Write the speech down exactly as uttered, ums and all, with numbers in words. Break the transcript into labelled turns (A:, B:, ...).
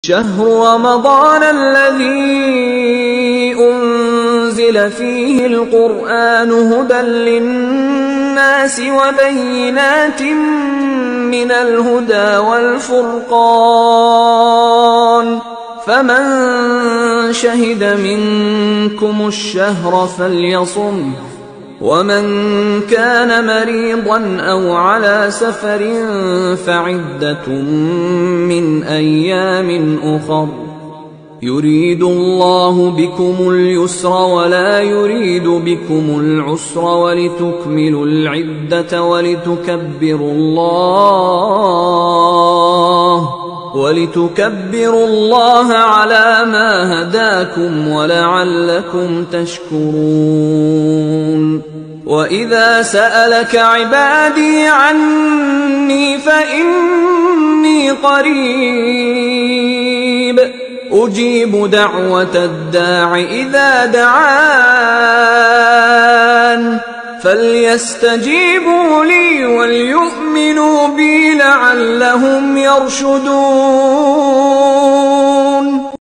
A: شهر رمضان الذي أنزل فيه القرآن هدى للناس وبينات من الهدى والفرقان، فمن شهد منكم الشهر فليصمه، ومن كان مريضا أو على سفر فعدة من أيام أخر، يريد الله بكم اليسر ولا يريد بكم العسر ولتكملوا العدة ولتكبروا الله ولتكبروا الله على ما هداكم ولعلكم تشكرون. وإذا سألك عبادي عني فإني قريب أجيب دعوة الداع إذا دعان، فليستجيبوا لي وليؤمنوا بي لعلهم يرشدون.